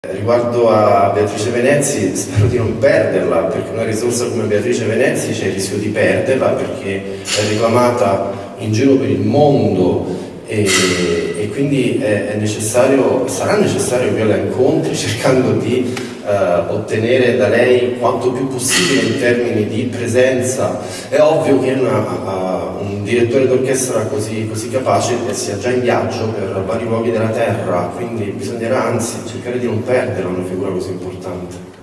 Riguardo a Beatrice Venezzi, spero di non perderla, perché una risorsa come Beatrice Venezzi c'è il rischio di perderla, perché è reclamata in giro per il mondo e quindi è necessario, sarà necessario che io la incontri cercando di ottenere da lei quanto più possibile in termini di presenza. È ovvio che un direttore d'orchestra così capace sia già in viaggio per vari luoghi della terra, quindi bisognerà anzi cercare di non perdere una figura così importante.